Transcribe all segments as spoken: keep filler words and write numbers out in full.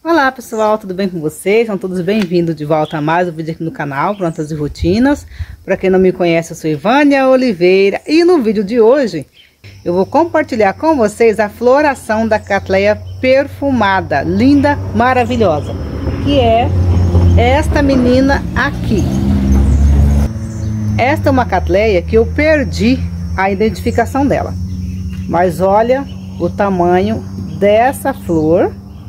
Olá pessoal, tudo bem com vocês? São todos bem-vindos de volta a mais um vídeo aqui no canal Plantas e Rotinas. Para quem não me conhece, eu sou Ivânia Oliveira e no vídeo de hoje eu vou compartilhar com vocês a floração da Cattleya perfumada, linda, maravilhosa, que é esta menina aqui. Esta é uma Cattleya que eu perdi a identificação dela, mas olha o tamanho dessa flor,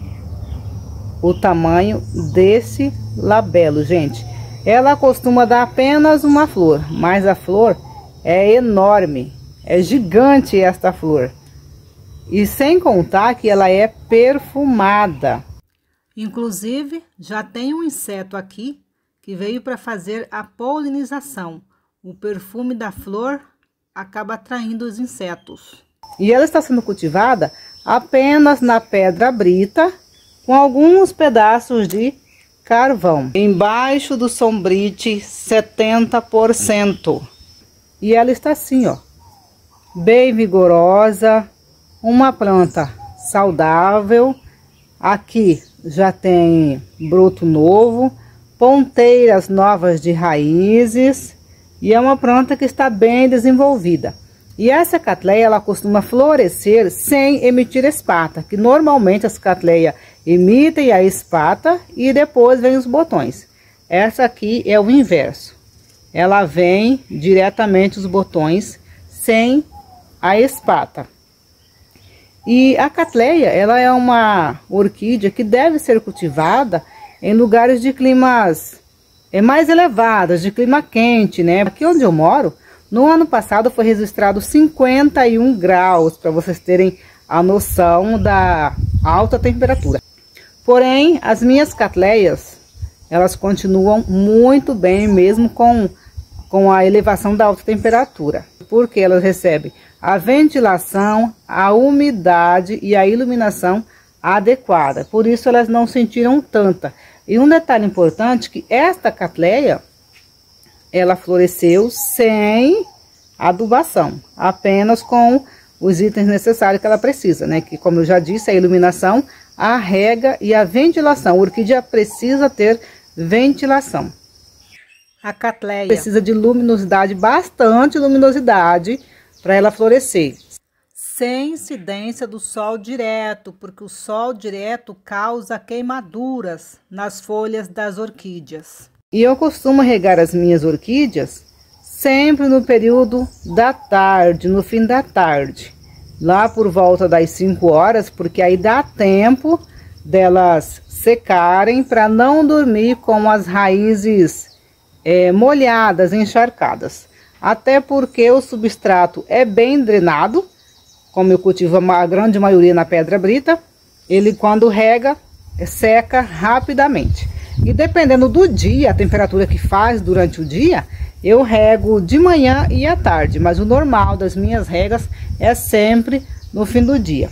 o tamanho desse labelo, gente. Ela costuma dar apenas uma flor, mas a flor é enorme, é gigante esta flor. E sem contar que ela é perfumada. Inclusive, já tem um inseto aqui que veio para fazer a polinização. O perfume da flor acaba atraindo os insetos. E ela está sendo cultivada apenas na pedra brita, com alguns pedaços de carvão, embaixo do sombrite setenta por cento. E ela está assim, ó, bem vigorosa, uma planta saudável. Aqui já tem broto novo, ponteiras novas de raízes, e é uma planta que está bem desenvolvida. E essa Cattleya, ela costuma florescer sem emitir espata, que normalmente as Cattleya emitem a espata e depois vem os botões. Essa aqui é o inverso. Ela vem diretamente os botões sem a espata. E a Cattleya, ela é uma orquídea que deve ser cultivada em lugares de climas é, mais elevados, de clima quente, né? Aqui onde eu moro, no ano passado foi registrado cinquenta e um graus, para vocês terem a noção da alta temperatura. Porém, as minhas Cattleyas, elas continuam muito bem, mesmo com, com a elevação da alta temperatura. Porque elas recebem a ventilação, a umidade e a iluminação adequada. Por isso elas não sentiram tanta. E um detalhe importante, que esta Cattleya, ela floresceu sem adubação, apenas com os itens necessários que ela precisa, né? Que, como eu já disse, a iluminação, a rega e a ventilação. A orquídea precisa ter ventilação. A Cattleya precisa de luminosidade, bastante luminosidade, para ela florescer. Sem incidência do sol direto, porque o sol direto causa queimaduras nas folhas das orquídeas. E eu costumo regar as minhas orquídeas sempre no período da tarde, no fim da tarde. Lá por volta das cinco horas, porque aí dá tempo delas secarem para não dormir com as raízes é, molhadas, encharcadas. Até porque o substrato é bem drenado, como eu cultivo a grande maioria na pedra brita, ele quando rega, seca rapidamente. E dependendo do dia, a temperatura que faz durante o dia, eu rego de manhã e à tarde. Mas o normal das minhas regas é sempre no fim do dia.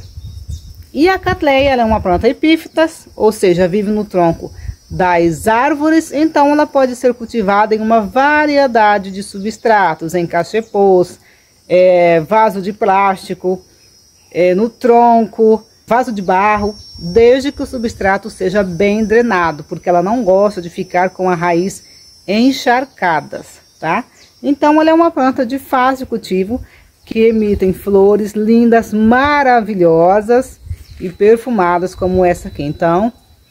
E a Cattleya, ela é uma planta epífitas, ou seja, vive no tronco das árvores. Então ela pode ser cultivada em uma variedade de substratos, em cachepôs, é, vaso de plástico, é, no tronco, vaso de barro, desde que o substrato seja bem drenado, porque ela não gosta de ficar com a raiz encharcadas, tá? Então ela é uma planta de fácil cultivo, que emitem flores lindas, maravilhosas e perfumadas como essa aqui. Então,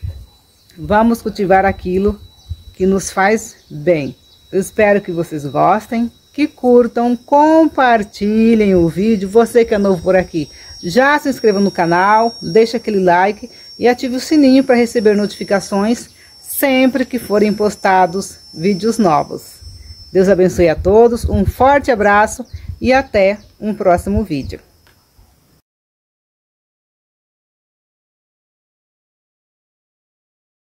vamos cultivar aquilo que nos faz bem. Eu espero que vocês gostem, que curtam, compartilhem o vídeo. Você que é novo por aqui, já se inscreva no canal, deixa aquele like e ative o sininho para receber notificações sempre que forem postados vídeos novos. Deus abençoe a todos, um forte abraço e até um próximo vídeo.